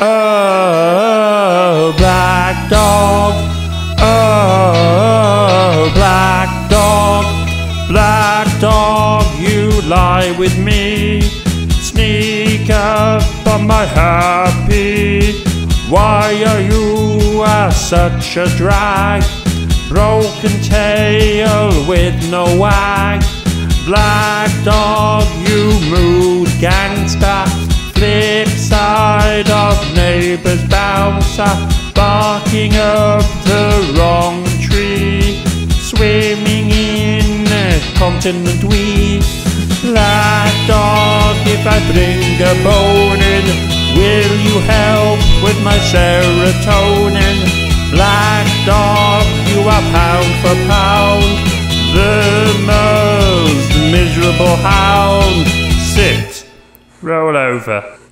Oh, black dog. Oh, black dog. Black dog, you lie with me. Sneak up on my happy. Why are you such a drag? Broken tail with no wag. Black dog, you mood gangster. Flip side of neighbour's bouncer. Barking up the wrong tree. Swimming in a continent we. Black dog, if I bring a bone in, will you help with my serotonin? Black dog, you are pound for pound the most miserable hound. Sit, roll over.